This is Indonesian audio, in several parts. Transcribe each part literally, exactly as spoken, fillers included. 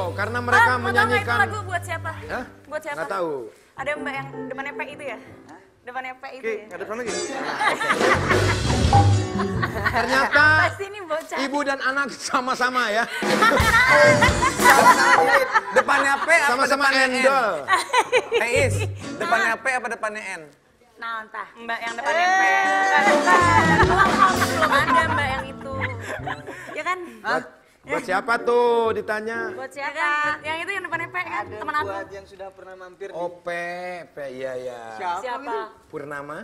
Rido, karena mereka ah, menyanyikan. Itu lagu buat siapa? Hah? Buat siapa? Nggak tahu. Ada mbak yang depannya P itu ya? Depannya P itu Oke, ya? ada lagi. Ternyata Pasti ini bocah. ibu dan anak sama-sama ya. Depannya P apa Sama-sama depannya N? endol. Hey Is, depannya P apa depannya N? Nah, entah. Mbak yang depannya P. Bukan, bukan. Belum ada mbak yang itu. Ya kan? Buat, buat siapa tuh ditanya? Buat siapa? Kan? Yang itu yang depannya P kan? Ada Teman aku. buat yang sudah pernah mampir di... Oh, P, P, iya ya. Siapa? Siapa? Purnama.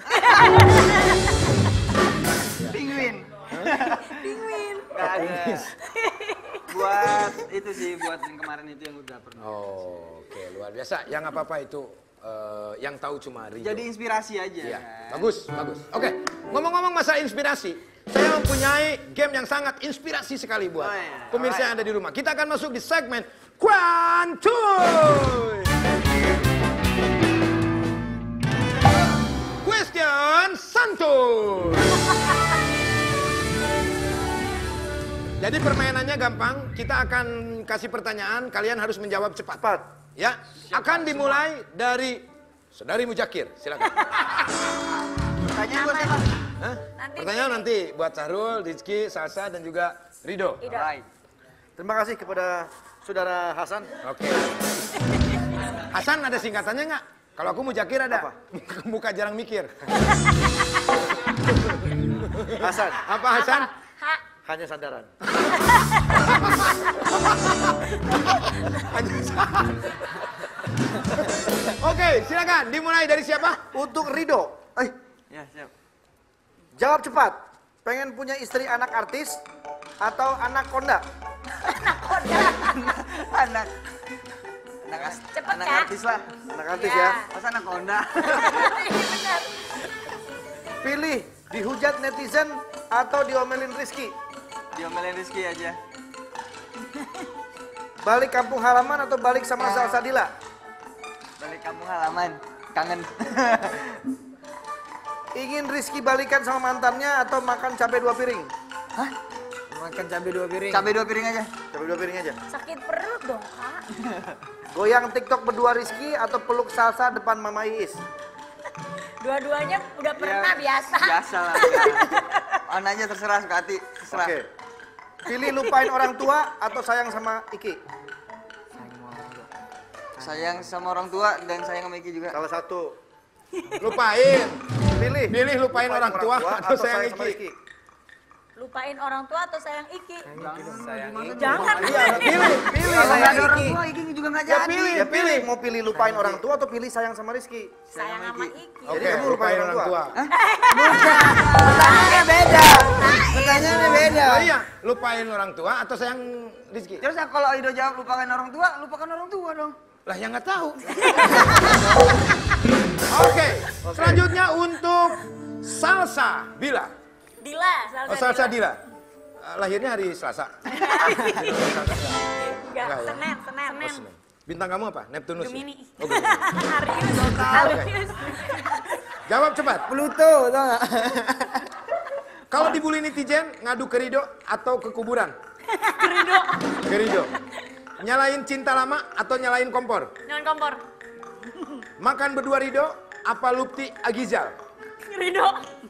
Penguin. Penguin. Gak ada. Buat itu sih, buat yang kemarin itu yang udah pernah. Oh, oke, luar biasa. Yang apa-apa itu eh, yang tahu cuma Rido. Jadi inspirasi aja. Iya, kan? bagus, bagus. Oke, ngomong-ngomong masalah inspirasi, saya mempunyai game yang sangat inspirasi sekali buat Oh, iya. pemirsa yang ada di rumah. Kita akan masuk di segmen Kuantuy. Question Santuy. Jadi permainannya gampang, kita akan kasih pertanyaan, kalian harus menjawab cepat. Cepat. Ya, akan dimulai dari Saudari Mujakir, silakan. Pertanyaan buat siapa? Hah? Nanti Pertanyaan ini. nanti buat Sarul, Rizky, Salsa, dan juga Rido. Ido. Alright. Terima kasih kepada saudara Hasan. Oke. Hasan ada singkatannya nggak? Kalau aku Mujakir ada. Apa? Muka jarang mikir. Hasan, Apa Hasan? Ha. hanya sandaran. Oke, silakan. Dimulai dari siapa? Untuk Rido, eh, Ya, siap. jawab cepat. Pengen punya istri anak artis atau anak konda? Anak. Anak, as- Cepet, anak Kak. artis lah. Anak artis Ya. ya. Masa anak Honda? Benar. Pilih dihujat netizen atau diomelin Rizky. Diomelin Rizky aja. Balik kampung halaman atau balik sama Salsa Dila? Balik kampung halaman. Kangen. Ingin Rizky balikan sama mantannya atau makan cabai dua piring? Hah? Makan cabai dua piring. Cabai dua piring aja. Cabai dua piring aja. Sakit perut dong, Kak. Goyang TikTok berdua Rizky atau peluk Salsa depan Mama Iis? Dua-duanya udah pernah Ya, biasa. Biasa lah. Mana aja terserah suka hati. Terserah. Oke. Pilih lupain orang tua atau sayang sama Iki? Sayang sama orang tua dan sayang sama Iki juga. Salah satu. Lupain. Pilih. Pilih lupain orang tua atau sayang sama Iki? Rizky? Lupain orang tua atau sayang Iki? Sayang ini. Jangan. Iya, pilih, pilih. Kalau nggak ada Sayang orang Iki. tua, Iki juga nggak Ya jadi. pilih, ya pilih. Mau pilih lupain orang tua atau pilih sayang sama Rizky? Sayang sama Iki. Oke, Jadi kamu lupain orang tua. Pertanyaannya beda. Pertanyaannya beda. Oh iya, lupain orang tua atau sayang Rizky? Terus kalau Ido jawab lupakan orang tua, lupakan orang tua dong. Lah yang nggak tahu. Oke, selanjutnya untuk Salsa Bila. Dila, Salsa, Oh, Salsa Dila. Dila. Eh, Lahirnya hari Selasa. Enggak, Enggak ya? Senin, Senin. Oh, Senin. Bintang kamu apa? Neptunus. ya? Gemini. Oh, Gemini. Arius. Arius. Jawab cepat. Pluto, tau nggak? Kalau dibully netizen, ngadu ke Rido atau ke kuburan? Rido. Ke Rido. Nyalain cinta lama atau nyalain kompor? Jangan kompor. Makan berdua Rido, apa Lupti Agizal? Rido.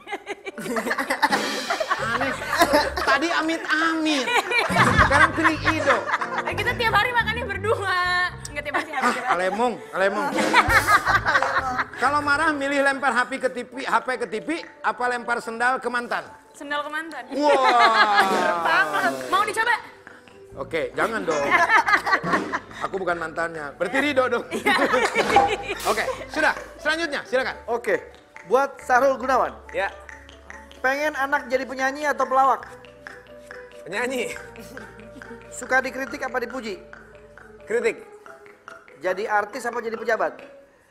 Aneh. Tadi amit-amit. Sekarang pilih Ido. Eh, kita tiap hari makannya berdua. Enggak tiap hari habis. Ah, alemong, alemong. Kalau marah milih lempar H P ke T V, H P ke T V, apa lempar sendal ke mantan? Sendal ke mantan. Wah. Banget. Mau dicoba? Oke, jangan dong. Aku bukan mantannya. Berarti Rido dong. Oke, sudah. Selanjutnya, silakan. Oke. Buat Sahrul Gunawan. Ya, Pengen anak jadi penyanyi atau pelawak? penyanyi. Suka dikritik apa dipuji? Kritik. Jadi artis apa jadi pejabat?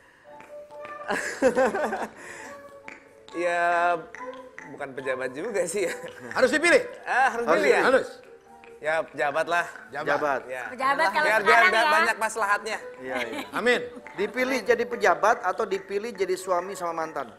Ya, bukan pejabat juga sih ya. Harus dipilih. Ah, harus Harus pilih ya? Harus. Ya, pejabat lah. Jabat. Ya. Pejabat kalau Biar, biar, sekarang biar ya. banyak maslahatnya. Iya, iya. Amin. Dipilih jadi pejabat atau dipilih jadi suami sama mantan?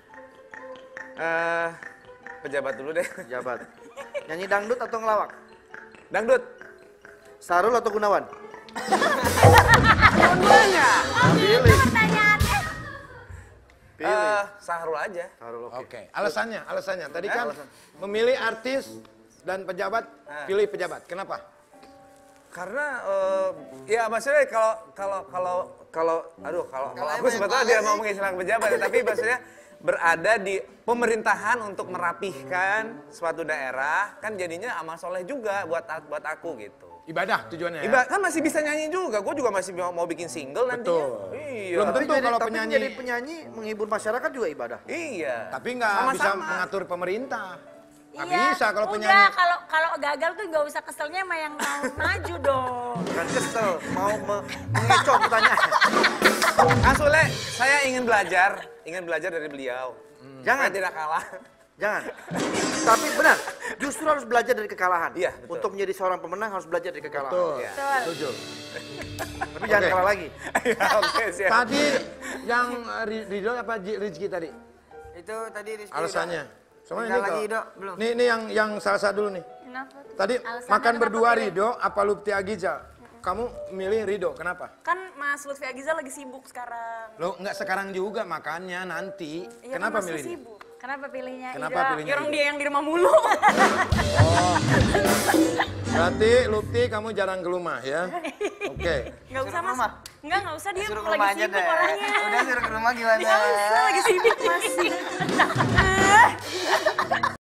Eh, pejabat dulu deh. Pejabat. Nyanyi dangdut atau ngelawak? Dangdut. Sarul atau Gunawan? Dua-duanya. Pilih. Pertanyaannya. Eh, Sahrul aja. Taruh, Oke, oke. alasannya, alasannya. Tadi Eh, kan alasan. memilih artis dan pejabat, Eh. pilih pejabat. Kenapa? Karena eh, ya maksudnya kalau kalau kalau kalau aduh kalau kalau aku sebetulnya dia mau mengistilahkan pejabat ya, tapi maksudnya berada di pemerintahan untuk merapihkan suatu daerah kan jadinya amal soleh juga buat buat aku gitu. Ibadah tujuannya ya? Iba kan masih bisa nyanyi juga, gue juga masih mau, mau bikin single nanti. Betul. Iya. Belum Tapi tentu jadi, kalau tapi penyanyi. jadi penyanyi menghibur masyarakat juga ibadah. Iya. Tapi nggak bisa Sama-sama. mengatur pemerintah. Nggak Iya, bisa kalau udah, penyanyi. kalau kalau gagal tuh nggak usah keselnya sama yang mau maju dong. Bukan kesel, mau me- mengecoh pertanyaan. Kang Sule, saya ingin belajar, ingin belajar dari beliau. Jangan. Supaya tidak kalah. Jangan. Tapi benar, justru harus belajar dari kekalahan. Iya, betul. Untuk menjadi seorang pemenang harus belajar dari kekalahan. Betul. Iya. Betul. Setuju. Tapi jangan Oke. kalah lagi. Ya, Oke, siap. Tadi yang eh, Ri- Ridho apa Ji- Rizky tadi? Itu tadi Rizky Alasannya. udah. Soalnya Tinggal ini lagi, kalau- Dok, belum. Nih, ini yang yang salsa dulu nih. Kenapa tuh? Tadi Alasannya makan kenapa berdua pilih? Ridho apa Lutfi Agizal? Kamu milih Ridho, kenapa? Kan Mas Lutfi Agizal lagi sibuk sekarang. Lo nggak sekarang juga makannya nanti. Iya, Kenapa kan masih milih dia? sibuk. Kenapa pilihnya? Kenapa Ida? pilihnya Orang Ida? dia yang di rumah mulu. Berarti Lutfi kamu jarang ke rumah ya? Oke. Nggak usah Suruh ke Mas. rumah? Enggak, nggak usah dia Suruh ke lagi rumah aja sibuk deh. orangnya. Udah suruh ke rumah gimana? Nggak usah, lagi sibuk Mas.